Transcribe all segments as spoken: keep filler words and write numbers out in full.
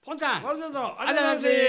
ポンちゃん、 ワルちゃんとあありがとうございます。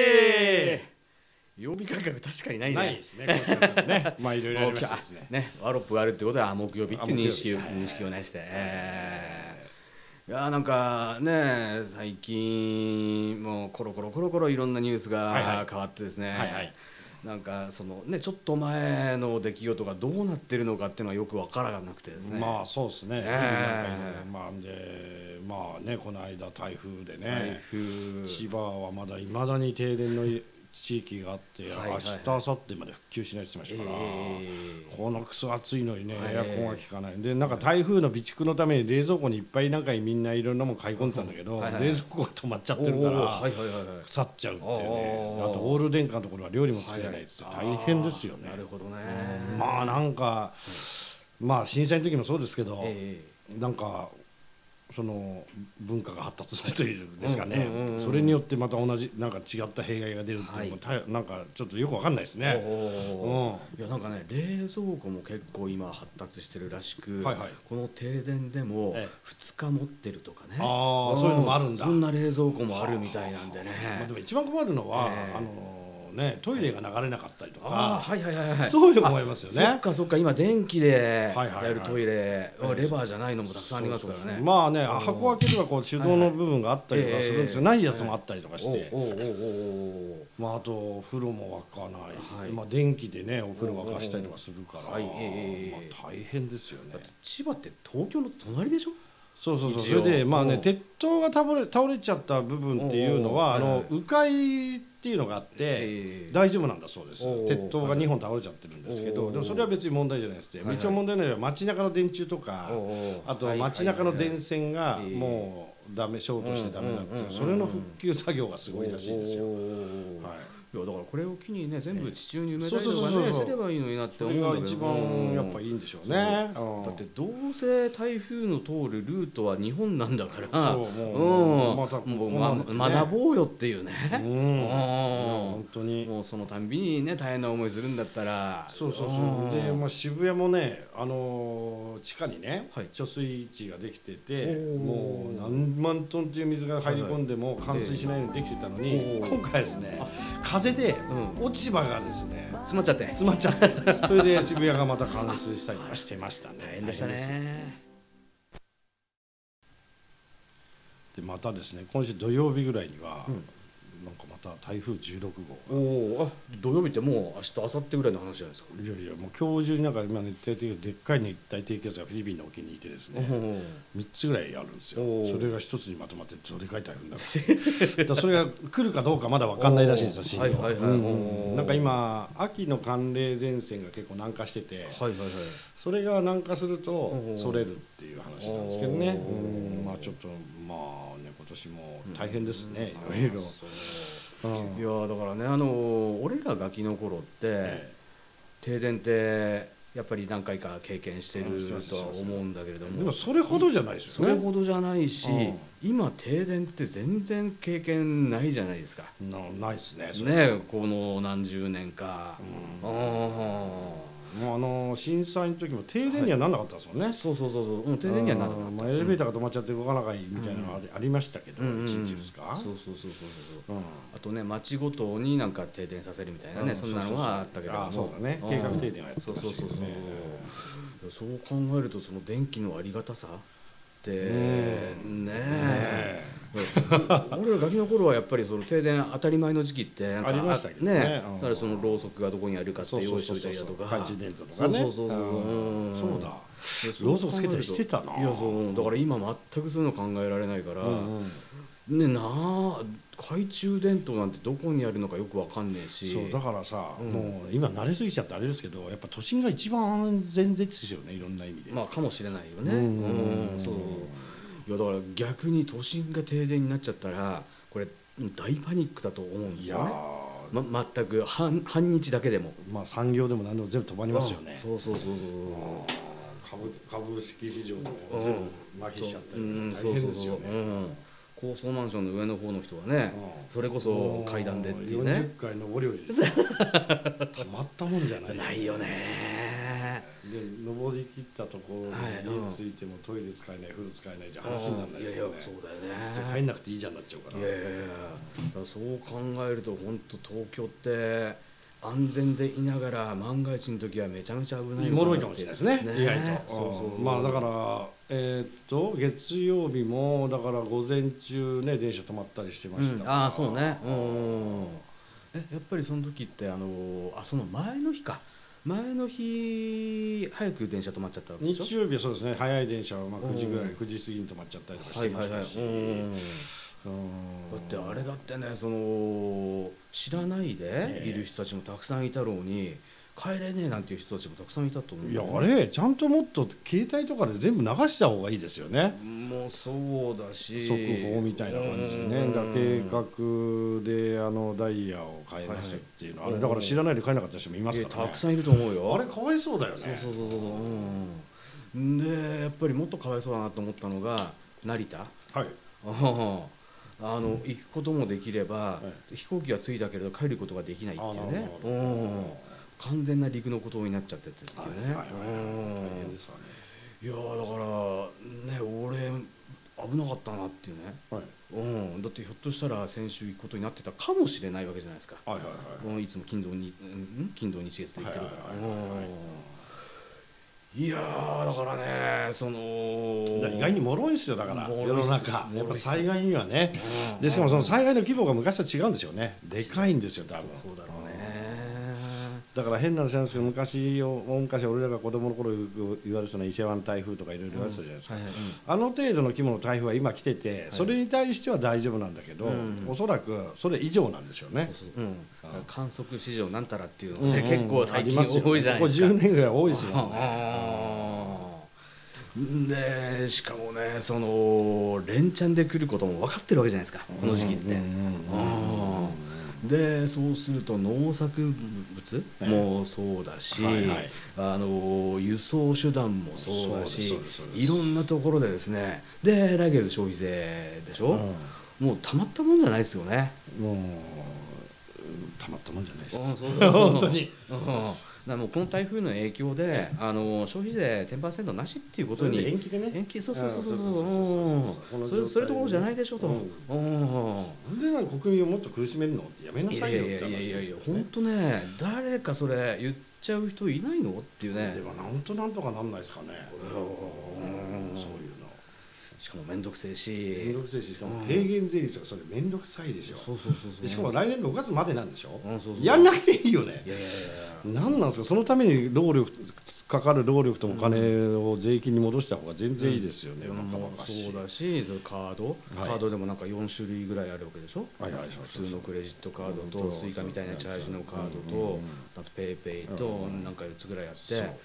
曜日感覚確かにないね。 ないですね。今週はね、まあいろいろありましたですね。 ね、ワロップがあるってことは木曜日っていう認識をあ木曜日認識をねして、えーいやーなんかね最近もうコロコロコロコロいろんなニュースはいはいが変わってですね。 はいはい。 なんかそのねちょっと前の出来事がどうなってるのかっていうのはよく分からなくてですね。 まあそうですね。 えーまあでまあねこの間台風で台ね、 風千葉はまだいまだに停電の地域があって、 はいはいはい明日明後日まで復旧しないって言ってましたから、 えーこのクソ暑いのにねはいエアコンが効かない。でなんか台風の備蓄のために冷蔵庫にいっぱいなんかみんないろんなもの買い込んでたんだけど、 はいはい冷蔵庫が止まっちゃってるからおーはいはいはいはい腐っちゃうっていうね。 あーあとオール電化のところは料理も作れないっつって大変ですよね。 なるほどね。 まあなんか、まあ震災の時もそうですけど、 えなんかその文化が発達してというんですかね、 うんうんうんうんそれによってまた同じなんか違った弊害が出るっていうのも、 はたなんかちょっとよくわかんないですえね。 おーいやなんかね冷蔵庫も結構今発達してるらしく、 はいはいこの停電でもええふつか持ってるとかね、 あーそういうのもあるんだそんな冷蔵庫もあるみたいなんでね。 まあ、でも一番困るのは、 ええあのねトイレが流れなかったりとか、 あーはいはいはいはい、 そういうのもありますよね。 そっかそっか今電気ではいはいはいやるトイレ、レバーじゃないのもたくさんありますからね。 そうそうそうまあね箱開ければこう手動の部分があったりとかするんですよ、 はいはいないやつもあったりとかして、 おうおうおうおうおうまあ、あとお風呂も沸かない、 はいまあ、電気でねお風呂沸かしたりとかするから、 はいええまあ、大変ですよね。 だって千葉って東京の隣でしょ。 そうそうそう一応それでまあうんね鉄塔が倒れ倒れちゃった部分っていうのはあおうおうはいはいの迂回っていうのがあってええ大丈夫なんだそうです。 おうおう鉄塔がにほん倒れちゃってるんですけおうおうどでもそれは別に問題じゃないですね。 はいはい一応問題なのは街中の電柱とかおうおうあとはい街中の電線がはいはいもうダメショートしてダメだってうんうんうんうんいうそれの復旧作業がすごいらしいですよ。 おうおうおうおうはいいやだからこれを機にね全部地中に埋めたそうそうりとかそうそうねすればいいのになってそ思うんだけどれが一番やっぱいいんでしょうね。 だってどうせ台風の通るルートは日本なんだからそうもううんまたもうこうなってねま学ぼうよっていうねうんうん本当にもうそのたんびにね大変な思いするんだったらそうそうそうで、まあ、渋谷もね、あのー地下にね、 はい貯水池ができてておーもう何万トンっていう水が入り込んでも冠水しないようにできてたのに、 ええ今回ですね風でうん落ち葉がですね詰まっちゃって詰まっちゃってそれで渋谷がまた冠水したりとかしてましたね。 大変でした大変ですね。 でまたですね今週土曜日ぐらいには、 うんなんかまた台風じゅうろくごうおおあ土曜日ってもう明日明後日ぐらいの話じゃないですか。 いやいやもう今日中になんか今熱帯低気圧でっかい熱帯低気圧がフィリピンの沖にいてですねみっつぐらいあるんですよ。 おーそれがひとつにまとまってどでかい台風になるだからそれが来るかどうかまだ分かんないらしいんですよ進路はいはいはいうんおーなんか今秋の寒冷前線が結構南下しててはいはいはい。 それが南下するとおーそれるっていう話なんですけどねおーうんまあちょっとまあね今年も大変ですねいろいろそううんいやだからねあの俺らガキの頃って、 え停電ってやっぱり何回か経験してるうんとは思うんだけれどもえでもそれほどじゃないですそよねれほどじゃないし、 うん今停電って全然経験ないじゃないですか。 なないですねそれねこの何十年か。 うんあもうあの震災の時も停電にはならなかったですもんね。 あそうそうそうそうもう停電にはならなかった。 まあ、エレベーターが止まっちゃって動かないみたいなのがありありましたけど、 うんうんいちにちふつか。 そうそうそうそうそううんあとね町ごとになんか停電させるみたいなね、 うんそんなのはあったけどもあそうだね計画停電はやってそうましたけどそうそうそうねそう考えるとその電気のありがたさってうんねえ俺らガキの頃はやっぱりその停電当たり前の時期ってなんかありましたけどねうんだからそのろうそくがどこにあるかってそうそう用意しとそうそういたりだとか懐中電灯とかね。 そうそうそうそううんうんそうだ。 でろうそくつけたりしてたないやそうだから今全くそういうの考えられないから、 うんうんねなあ懐中電灯なんてどこにあるのかよくわかんねえしそうだからさ、 うんもう今慣れすぎちゃってあれですけどやっぱ都心が一番安全ですよねいろんな意味で。 まあかもしれないよね。 うんうんそういやだから逆に都心が停電になっちゃったらこれ大パニックだと思うんでいやすよね。 ーま、全く半半日だけでも。 まあ産業でも何でも全部止まりますよね。 そうそうそうそう。 株株式市場でもうん全部麻痺しちゃったりうん大変ですよね。 うん高層マンションの上の方の人はね、 うんそれこそ階段でっていうよんじゅっね。 かい上り下りですたまったもんじゃないじゃないよね。 ね。 で登り切ったところに家着いてもトイレ使えない、風呂使えないじゃ話にならないですよね。 いやいやそうだよね。 じゃあ帰んなくていいじゃんなっちゃうから。 いやいやいや、だからそう考えると本当東京って安全でいながら万が一の時はめちゃめちゃ危ないのもろいかもしれないですね、意外と。 そうそう、 まあだからえー、っと月曜日もだから午前中ね電車止まったりしてましたから、 うん、ああそうね。うん、えやっぱりその時ってあのあその前の日か前の日早く電車止まっちゃったわけでしょ。 日曜日はそうですね、早い電車はまあくじぐらい、くじ過ぎに止まっちゃったりとかしてましたし、だってあれだってね、その知らないでいる人たちもたくさんいたろうに、帰れねえなんていう人たちもたくさんいたと思う。 いやあれちゃんともっと携帯とかで全部流した方がいいですよね。 もうそうだし速報みたいな感じでね、だ計画であのダイヤを変えますっていうの、はいはい、あれだから知らないで変えなかった人もいますからね。 たくさんいると思うよ。 あれかわいそうだよね。 そうそうそうそう、うん、でやっぱりもっとかわいそうだなと思ったのが成田。はい。あの行くこともできれば、はい、飛行機が着いたけれど帰ることができないっていうね、完全な陸の孤島になっちゃっててっていうね。大変ですわね。いやだからね、俺危なかったなっていうね、はい、うん、だってひょっとしたら先週行くことになってたかもしれないわけじゃないですか。はいはいはい、いつも金土に金土日月で行ってるから。いやーだからね、その意外に脆いですよ。だから世の中やっぱ災害にはね、でしかもその災害の規模が昔と違うんですよね。でかいんですよ多分。そうだろうね。だから変な話なんですけど、昔を昔俺らが子供の頃言われてたの伊勢湾台風とかいろいろ言われてたじゃないですか。あの程度の規模の台風は今来てて、それに対しては大丈夫なんだけど、おそらくそれ以上なんですよね。観測史上なんたらっていうので結構最近多いじゃないですか。ここじゅうねんぐらい多いですよね。でしかもね、その連チャンで来ることも分かってるわけじゃないですか、この時期って。でそうすると農作物もそうだし、はいはい、あの輸送手段もそうだし、いろんなところでですね、で来月消費税でしょ、うん、もうたまったもんじゃないですよね。もうたまったもんじゃないです。本当に。だもうこの台風の影響であの消費税 じゅっパーセント なしっていうことに延期でね、延期、そうそうそうそうそう、それそれどころじゃないでしょと。なんでなん国民をもっと苦しめるのってやめなさいよって話ですよね。いやいやいや本当ね、誰かそれ言っちゃう人いないのっていうね。でもなんとなんとかなんないですかね。そういうの。しかも面倒くせえし、面倒くせえし、しかも軽減税率がそれ面倒くさいでしょ。そうそうそうそう。でしかも来年ろくがつまでなんでしょ。やんなくていいよね。いやいやいや。なんなんですか。そのために労力かかる労力とお金を税金に戻した方が全然いいですよね。そうだし、カード、カードでもなんかよんしゅるいぐらいあるわけでしょ。普通のクレジットカードとスイカみたいなチャージのカードと、あとペイペイとなんかよっつぐらいあって。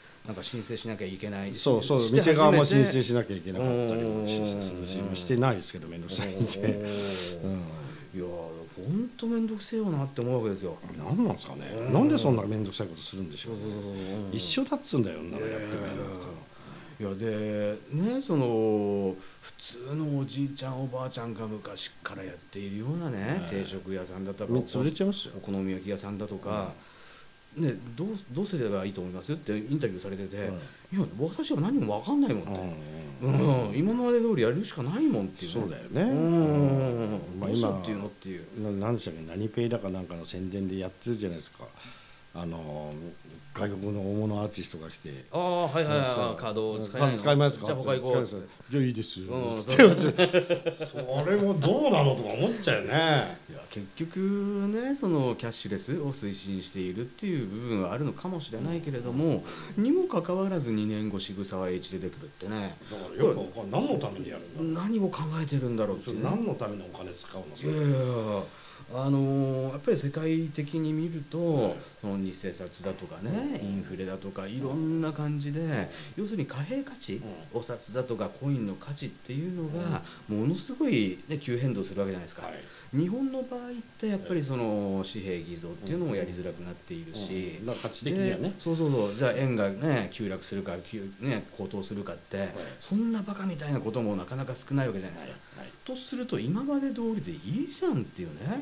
なんか申請しなきゃいけない。そうそう、店側も申請しなきゃいけなかったりもしてないですけど、面倒くさいんで。いや本当面倒くせえよなって思うわけですよ。なんなんですかね。なんでそんな面倒くさいことするんでしょう。一緒だっつうんだよ、ならやってみると。いやでね、その普通のおじいちゃんおばあちゃんが昔からやっているようなね、定食屋さんだとかお好み焼き屋さんだとか。ね、どうどうすればいいと思いますってインタビューされてて、いや私は何も分かんないもんって、うん、今まで通りやるしかないもんっていう。そうだよね。まあ今っていうのっていう何でしたっけ、何ペイだかなんかの宣伝でやってるじゃないですか。あの外国の大物アーティストが来て、ああはいはいはい、カードを使い使いますか、じゃあ他行こう、じゃあいいです、それもどうなのとか思っちゃうよね。いや結局ね、そのキャッシュレスを推進しているっていう部分はあるのかもしれないけれども、にもかかわらずにねんご渋沢栄一出てくるってね。だからよく何のためにやるんだ、何を考えてるんだろうって、何のためのお金使うの。いやいやあのー、やっぱり世界的に見ると、はい、その偽札だとかね、インフレだとかいろんな感じで、うん、要するに貨幣価値、うん、お札だとかコインの価値っていうのがものすごい、ね、急変動するわけじゃないですか。はい、日本の場合ってやっぱりその紙幣偽造っていうのもやりづらくなっているし、うんうん、価値的にはね、そうそうそう、じゃあ円がね急落するか、ね、高騰するかって、はい、そんなバカみたいなこともなかなか少ないわけじゃないですか。はいはい、とすると今まで通りでいいじゃんっていうね。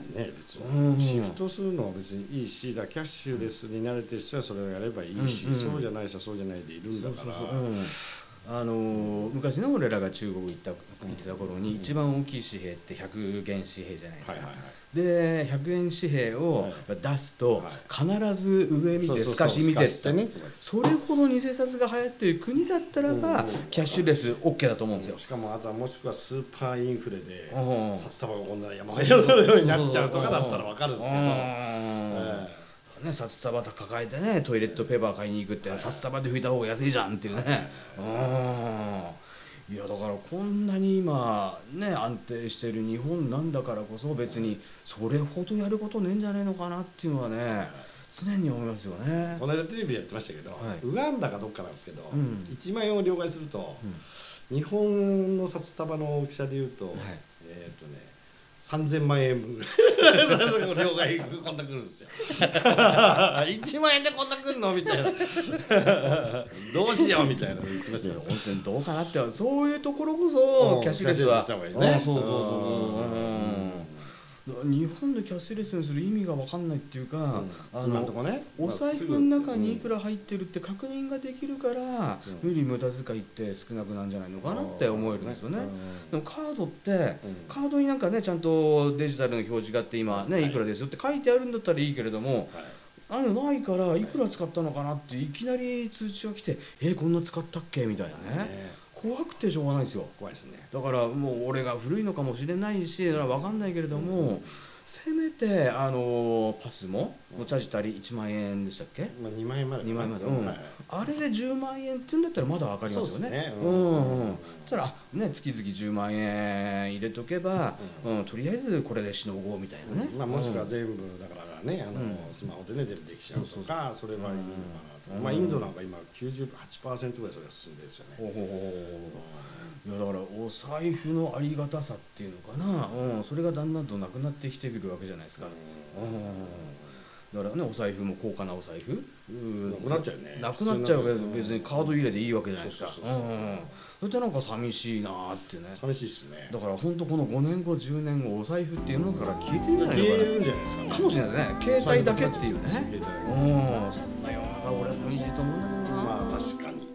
ね、別にシフトするのは別にいいし、だキャッシュレスに慣れてる人はそれをやればいいし、うんうん、そうじゃない人はそうじゃないでいるんだから。 あの昔ね俺らが中国行った行ってた頃に一番大きい紙幣ってひゃくえん紙幣じゃないですか、はいはいはい、でひゃくえん紙幣を出すと必ず上見て透かし見てってね、それほど偽札が流行っている国だったらばキャッシュレス OK だと思うんですよ。 しかもあとはもしくはスーパーインフレで札束がこんな山がようになっちゃうとかだったら分かるんですけど、 ね、札束抱えてねトイレットペーパー買いに行くって札束で拭いた方が安いじゃんっていうね、うん、いやだからこんなに今ね安定してる日本なんだからこそ別にそれほどやることねえんじゃねえのかなっていうのはね常に思いますよね。 この間テレビでやってましたけど、はい、ウガンダかどっかなんですけど、うん、いちまんえんを両替すると、うん、日本の札束の大きさでいうと、はい、えっとねさんぜんまんえんぶんぐらい両替こんな来るんですよいちまんえんでこんな来るのみたいなどうしようみたいなの言ってましたよ。 本当にどうかなってそういうところこそキャッシュレスはした方がいいね。 そうそうそうそう日本でキャッシュレスにする意味が分かんないっていうか、うん、あのとこ、ね、お財布の中にいくら入ってるって確認ができるから、うん、無理無駄遣いって少なくなんじゃないのかなって思えるんですよね。でもカードって、うん、カードになんかねちゃんとデジタルの表示があって今ね、はい、いくらですよって書いてあるんだったらいいけれども、はい、あのないからいくら使ったのかなっていきなり通知が来てえー、こんな使ったっけみたいなね。怖くてしょうがないですよ。 怖いですね。 だからもう俺が古いのかもしれないし分かんないけれども、うん、せめてあのパスモのチャージたりいちまんえんでしたっけ、 まあ、にまんえんまでにまんえんまで、うんはい、あれでじゅうまんえんって言うんだったらまだ分かりますよね。ねうんうんうん、たらね月々じゅうまんえん入れとけば、うんうん、とりあえずこれでしのごうみたいなね、 うんまあ、もしくは全部だからねあの、うん、スマホでね全部できちゃうとかそれはいいのかなと、うんまあ、インドなんか今 きゅうじゅうはちパーセント ぐらいそれが進んでるんですよね。ほうほうほういやだからお財布のありがたさっていうのかな、うん、それがだんだんとなくなってきてくるわけじゃないですか。うん、だからねお財布も高価なお財布なくなっちゃうよね。 なくなっちゃうけど別にカード入れでいいわけじゃないですか。それってなんか寂しいなーってね。 寂しいっすね。 だから本当このごねんごじゅうねんごお財布っていうのから消えてるんじゃないのかな。 消えるんじゃないですかね。 かもしれないね。携帯だけっていうね。うん、そんな世の中俺は寂しいと思うんだけどな。 まあ確かに。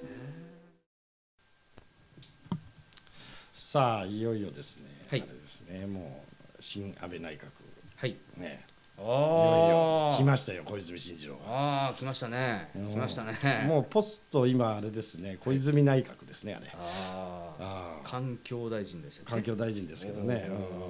さあいよいよですね。はい、あれですね。もう新安倍内閣。 はいね。あいよいよ来ましたよ小泉進次郎が。 ああ来ましたね。来ましたね。 もうポスト今あれですね小泉内閣ですねあれ。 ああ環境大臣でしたっけ。 環境大臣ですけどね。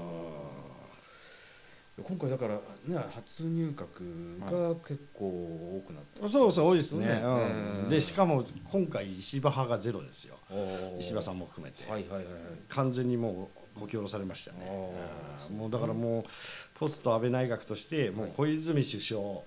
今回だからね初入閣が結構多くなった、 はい、そうそう多いですね、うん、でしかも今回石破派がゼロですよ。石破さんも含めて、はいはいはい、完全にもうごき下ろされましたね。もうだからもうポスト安倍内閣としてもう小泉首相を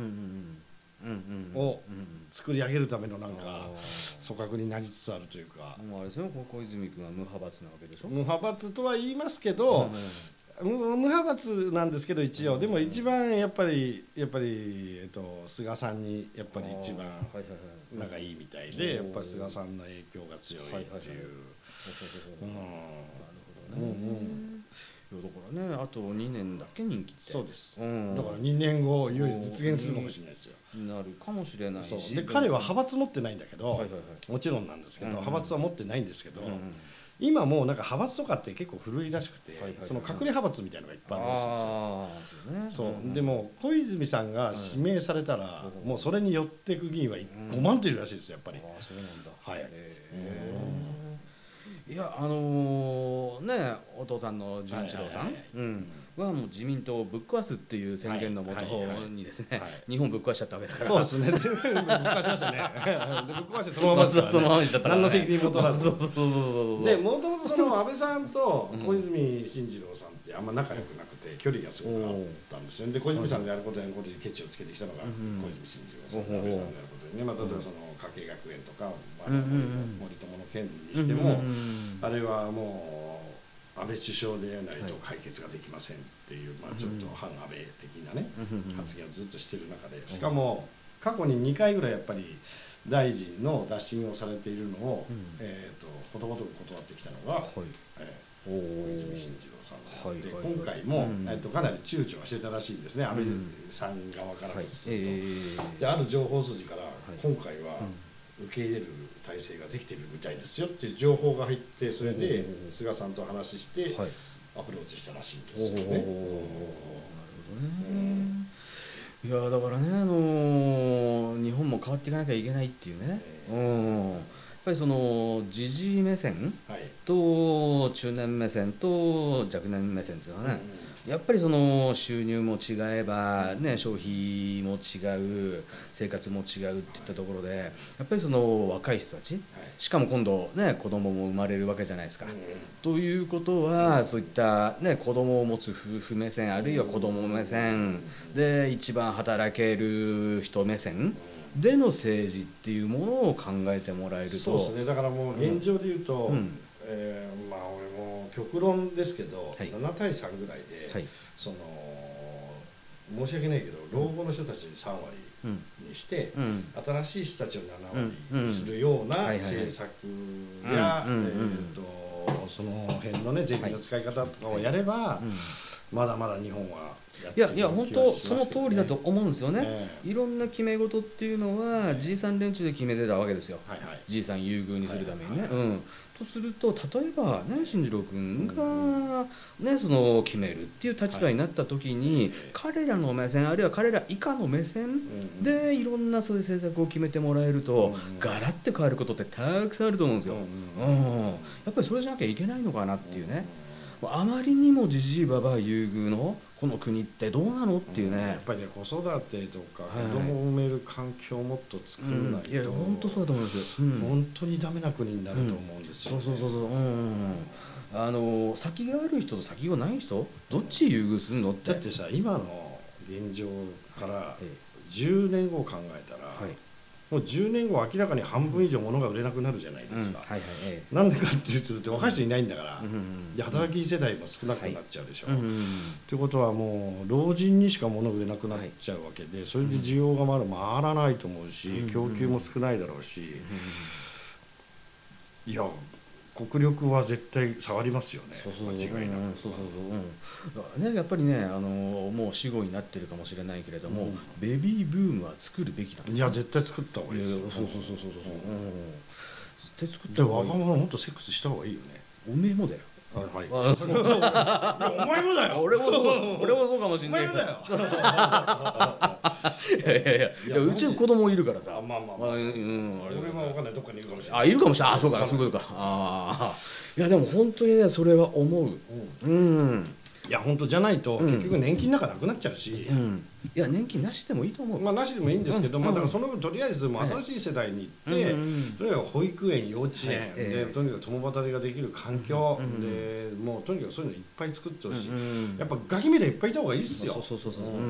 作り上げるためのなんか組閣になりつつあるというか。 もうあれですよ小泉君は無派閥なわけでしょ。 無派閥とは言いますけど、うん無派閥なんですけど一応でも一番やっぱりやっぱりえっと菅さんにやっぱり一番仲いいみたいでやっぱり菅さんの影響が強いっていう。なるほどね。だからねあとにねんだけ任期って。 そうです。だからにねんごいよいよ実現するかもしれないですよ。 なるかもしれないし。 で彼は派閥持ってないんだけどもちろんなんですけど派閥は持ってないんですけど。今もうなんか派閥とかって結構古いらしくて、その隠れ派閥みたいなのがいっぱいあるらしいんですよ。そうでも小泉さんが指名されたらもうそれに寄っていく議員はごまんといるらしいですよやっぱり。 ああそうなんだ。 はい。 いやあのねお父さんの純一郎さんはもう自民党をぶっ壊すっていう宣言のもとにですね日本ぶっ壊しちゃったわけだから。 そうですね。ぶっ壊しましたね。ぶっ壊してそのままそのままにしちゃったから。何の責任も取らず。でもともとその安倍さんと小泉進次郎さんってあんま仲良くなくて距離がすごくあったんですよ。で小泉さんのやることやることにケチをつけてきたのが小泉進次郎さん、安倍さんのやることにね。まあ例えばその家計学園とか森友の件にしてもあれはもう安倍首相でないと解決ができませんっていうまあちょっと反安倍的なね発言をずっとしている中でしかも過去ににかいぐらいやっぱり大臣の打診をされているのをえとことごとく断ってきたのが小泉進次郎さんがやって、はいはい、今回も、うん、えっと、かなり躊躇はしてたらしいんですね、安倍さん側からすると、はい、えー、である情報筋から、はい、今回は受け入れる体制ができてるみたいですよっていう情報が入って、それで菅さんと話して、はい、アプローチしたらしいんですよね。なるほどね。いやだからね、あのー、日本も変わっていかなきゃいけないっていうね、えー、うん、やっぱりその時事目線と中年目線と若年目線っていうのはね、うん、やっぱりその収入も違えば、ね、消費も違う、生活も違うっていったところで、やっぱりその若い人たち、しかも今度ね子供も生まれるわけじゃないですか、うん、ということは、うん、そういったね子供を持つ夫婦目線、あるいは子供目線で一番働ける人目線での政治っていうものを考えてもらえると、 そうですね、だからもう現状で言うと、うん、えー、まあ俺も極論ですけど、はい、ななたいさんぐらいで、はい、その申し訳ないけど老後の人たちにさんわりにして、うん、新しい人たちをななわりにするような政策やその辺のね税金の使い方とかをやれば、はい、まだまだ日本はやっていく気がしますけどね。 いやいや本当その通りだと思うんですよね、えー、いろんな決め事っていうのはじいさん連中で決めてたわけですよ、はいはい、じいさん優遇にするためにね、はいはいはい、うん、とすると例えばね進次郎君が、ね、その決めるっていう立場になった時に、はい、彼らの目線あるいは彼ら以下の目線でいろんなそういう政策を決めてもらえると、うん、ガラッて変わることってたくさんあると思うんですよ、うんうん、やっぱりそれじゃなきゃいけないのかなっていうね、あまりにもじじいばば優遇のこの国ってどうなのっていうね、うん、やっぱりね子育てとか子供を産める環境をもっと作らないと、うん、いや本当そうだと思います、うん、 本当にダメな国になると思うんですよね、 うん、そうそうそうそう、うん、あの先がある人と先がない人どっち優遇するのって。 だってさ今の現状からじゅうねんごを考えたら、はい、もうじゅうねんご明らかに半分以上物が売れなくなるじゃないですか、うん、はいはい、ええ、なんでかっていうと若い人いないんだから、うん、で働き世代も少なくなっちゃうでしょ、はい、うん、ということはもう老人にしか物が売れなくなっちゃうわけで、それで需要がまだ回らないと思うし、うん、供給も少ないだろうし、うん、いや国力は絶対下がりますよね。そうそう間違いなく、うん、そうそうそう、うん、ね、やっぱりねあのもう死後になってるかもしれないけれども、うん、ベビーブームは作るべきなんですよ。 いや絶対作った方がいいですよ。 そうそうそうそうそう、うん、絶対作った方がいい。若者もっとセックスした方がいいよね。 おめえもだよ。 はい、お前もだよ。 俺もそう俺もそうかもしれない。 お前もだよ。 いやいやいや、いやうちの子供いるからさ。 あまあまあまあ、うん、俺は分かんない、どっかにいるかもしれない。 あいるかもしれない。あそうかそういうことか。ああいやでも本当にねそれは思う。うん。うん、 いや本当じゃないと、うん、結局年金なんかなくなっちゃうし、うん、 いや年金なしでもいいと思う。 まあなしでもいいんですけど、うん、まあだからその分とりあえずもう新しい世代に行って、はい、とにかく保育園幼稚園、はい、でとにかく共働きができる環境、うん、でもうとにかくそういうのいっぱい作ってほしい、うん、やっぱガキ目でいっぱいいた方がいいっすよ。 そうそうそうそう、うん、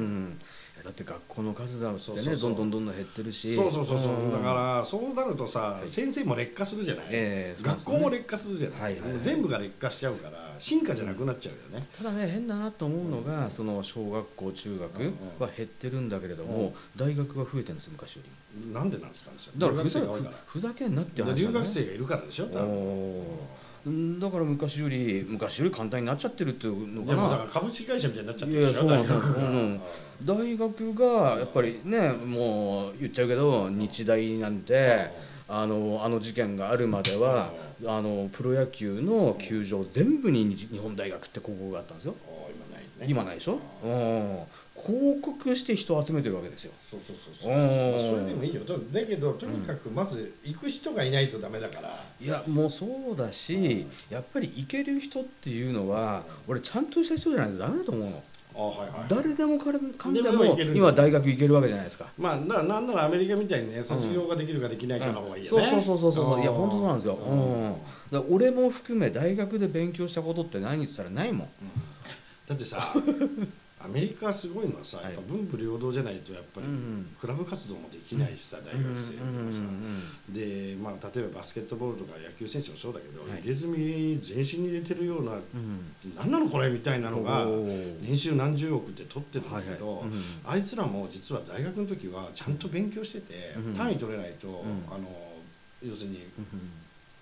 だって学校の数だってねどんどんどんどん減ってるし、 そうそうそうそう、うん、だからそうなるとさ、はい、先生も劣化するじゃない、えー、学校も劣化するじゃない、はいはいはい、全部が劣化しちゃうから進化じゃなくなっちゃうよね。 ただね変だなと思うのが、うん、その小学校中学は減ってるんだけれども、うん、大学が増えてるんです昔より。 なんでなんですかね。 だからふざふざけんなって話だね。 留学生がいるからでしょ。 だから昔より昔より簡単になっちゃってるっていうのかな。 だから株式会社みたいになっちゃってるでしょ。いやそうなんですよ。 大学がやっぱりねもう言っちゃうけど日大なんてあのあの事件があるまではあのプロ野球の球場全部に日本大学って高校があったんですよ。 今ないね。 今ないでしょ。広告して人を集めてるわけですよ。 そうそうそうそう。まあそれでもいいよ。だけどとにかくまず行く人がいないとダメだから。 いやもうそうだし、やっぱり行ける人っていうのは俺ちゃんとした人じゃないとダメだと思うの。あはいはい、誰でもかんでも今大学行けるわけじゃないですか。 まあなんならアメリカみたいにね卒業ができるかできないかの方がいいよね。 そうそうそうそうそう。いや本当そうなんですよ。うん。だから俺も含め大学で勉強したことって何って言ったらないもん。 だってさ。アメリカすごいのはさ、やっぱ文武両道じゃないとやっぱりクラブ活動もできないしさ、大学生とかさ、でまあ例えばバスケットボールとか野球選手もそうだけど、入れ墨全身に入れてるような、何なのこれみたいなのが年収何十億って取ってるんだけど、あいつらも実は大学の時はちゃんと勉強してて単位取れないとあの要するに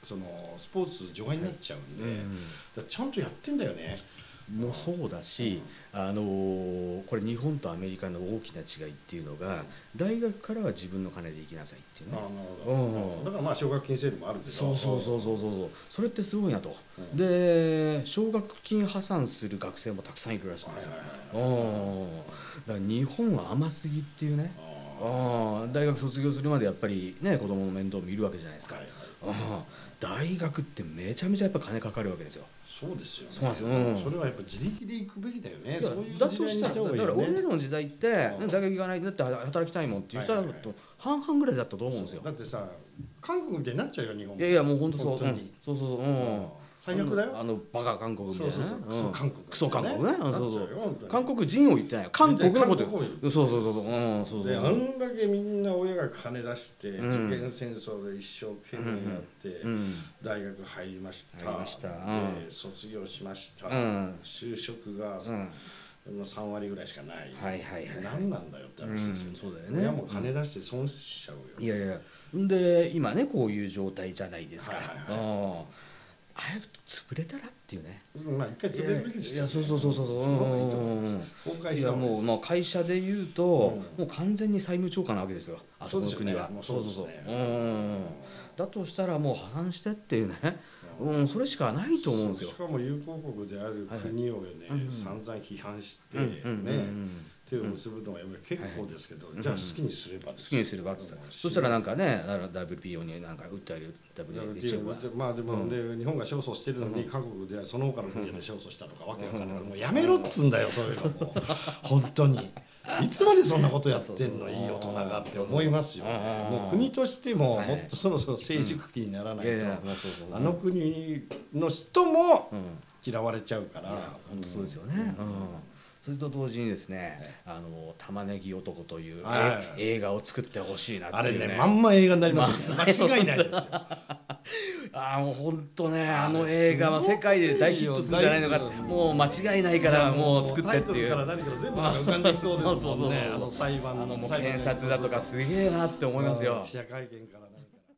そのスポーツ除外になっちゃうんで、はい、だちゃんとやってんだよね。 もそうだし、うん、あのー、これ日本とアメリカの大きな違いっていうのが、うん、大学からは自分の金で行きなさいっていうね。 あ、うん、だからまあ奨学金制度もあるけど、 そうそうそうそうそう、それってすごいなと、うん、で奨学金破産する学生もたくさんいるらしいんですよ。だから日本は甘すぎっていうね。あ大学卒業するまでやっぱりね子供の面倒見るわけじゃないですか。はいはい、あ大学ってめちゃめちゃやっぱ金かかるわけですよ。 そうですよね。 そうなんですよ、うん、 それはやっぱ自力で行くべきだよね。そういうだとしたら、だから俺らの時代って、うん、大学行かないだって働きたいもんっていう人だと半々ぐらいだったと思うんですよ。 だってさ韓国みたいになっちゃうよ日本。 いやいやもう本当そう、うん、そうそうそう、うん、 最悪だよ。 あのバカ韓国みたいなね。 クソ韓国。 クソ韓国ね。そうそう。韓国人を言ってない。韓国のこと。そうそうそうそう。うんそうそう。 であんだけみんな親が金出して受験戦争で一生懸命やって大学入りました。で卒業しました。就職がさんわりぐらいしかない。はいはいはい。何なんだよって話ですよ。そうだよね。親も金出して損しちゃうよ。 いやいや。で今ねこういう状態じゃないですか。早く潰れたらっていうね。 まあ一回潰れるべきですよ。 いやそうそうそうそうそう。いやもうまあ会社で言うともう完全に債務超過なわけですよ。あそこの国は。そうそうそう。だとしたらもう破産してっていうね。うんそれしかないと思うんですよ。 しかも友好国である国をね散々批判してね。手を結ぶのは結構ですけど、じゃあ好きにすれば好きにすればって言ったら、そしたらなんかね ダブリューピーオー になんか訴える ダブリューピーオーはまあでもで日本が勝訴してるのに韓国ではその他の分野で勝訴したとかわけわかんないからもうやめろっつんだよそういうのも本当にいつまでそんなことやってんのいい大人がって思いますよ。もう国としてももっとそろそろ成熟期にならないとあの国の人も嫌われちゃうから本当そうですよね。それと同時にですね、あの玉ねぎ男という映画を作ってほしいなっていうね。 あれね、まんま映画になりますよね。間違いないですよ。 ああもう本当ね、あの映画は世界で大ヒットするんじゃないのか、もう間違いないからもう作ってっていう。 タイトルから何から全部浮かんできそうですもんね。あの裁判のもう検察だとかすげえなって思いますよ。 記者会見から何から。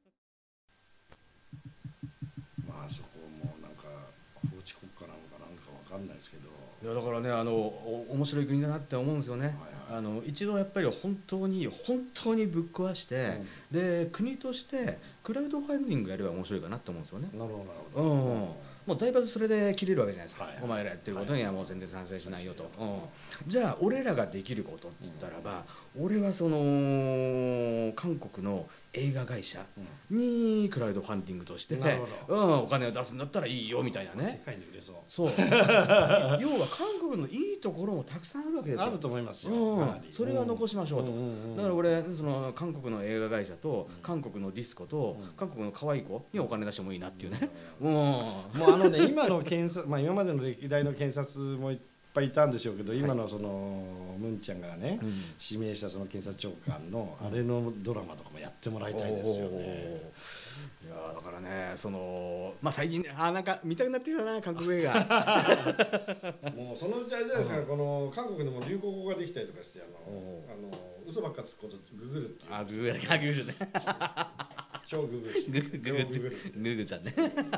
まあそこもなんか法治国家なのかなんかわかんないですけど。 いやだからねあの面白い国だなって思うんですよね。はいはい、あの一度やっぱり本当に本当にぶっ壊して、うん、で国としてクラウドファンディングやれば面白いかなって思うんですよね。 なるほどなるほど。うんもう財閥それで切れるわけじゃないですか、はいはい、お前らやってることにはもう全然賛成しないよと、はいはいうん、じゃあ俺らができることっつったらば、うん、俺はその韓国の映画会社にクラウドファンディングとして、うん、お金を出すんだったらいいよみたいなね。 世界に売れそう。 そう要は韓国のいいところもたくさんあるわけですよ。 あると思いますよ、 うん、それは残しましょうと、うんうんうん、だから俺その韓国の映画会社と韓国のディスコと、うん、韓国の可愛い子にお金出してもいいなっていうね、うん、 もうあのね今の検察、まあ、今までの歴代の検察もいっぱいいたんでしょうけど、今のそのムンちゃんがね、うん、指名したその検察長官のあれのドラマとかもやってもらいたいですよね。 いやだからねそのまあ最近ねあなんか見たくなってきたな韓国映画もうそのうちあれじゃないですか、この韓国でも流行語ができたりとかしてあのあの嘘ばっかつくことググるっていう。 あググるあググるね超ググるグググググちゃんね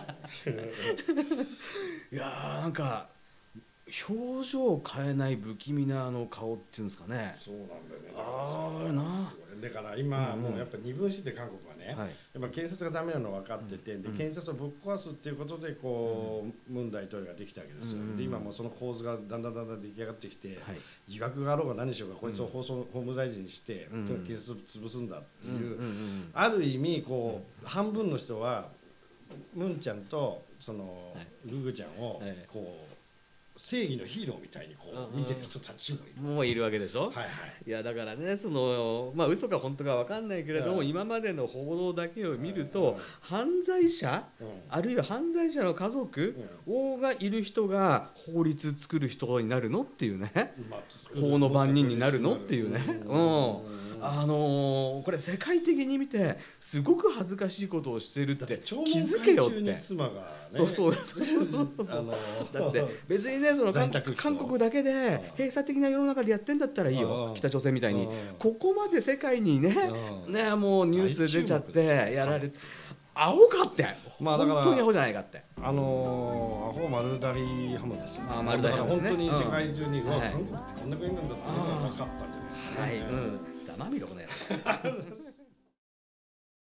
いやーなんか表情を変えない不気味なあの顔っていうんですかね。 そうなんだよね。 ああな。 だから今もうやっぱ二分して韓国はね、はい、やっぱ検察がダメなの分かってて、うん、で検察をぶっ壊すっていうことでこう、うん、ムン大統領ができたわけですよ。うん、で今もその構図がだんだんだんだん出来上がってきて、はい、疑惑があろうが何でしょうかこいつを法務法務大臣にして、うん、検察を潰すんだっていう、うん、ある意味こう、うん、半分の人はムンちゃんとその、はい、ググちゃんをこう。正義のヒーローみたいにこう見てる人たちもいる。 もういるわけでしょ。 はいはい。 いやだからねそのまあ嘘か本当かわかんないけれども、はい、今までの報道だけを見ると、はい、犯罪者、うん、あるいは犯罪者の家族、うん、がいる人が法律作る人になるのっていうね、まあ、法の番人になるのっていうね。うん。あのー、これ世界的に見てすごく恥ずかしいことをしてるって気づけよって。 妻がね、 そうそうそうそうそう。だって別にねその韓国だけで閉鎖的な世の中でやってんだったらいいよ。北朝鮮みたいにここまで世界にねねもうニュース出ちゃってやられて。 アホかって、 まあだから本当にアホじゃないかって、 あのー、アホ丸大ハムですよ、ね、 あ丸大ハムですね。 だから本当に世界中に、うん、うわ、 はい、 韓国ってこんな国なんだっていうのが分かったんじゃないですかね。 はい、うん、ざまみろこの野郎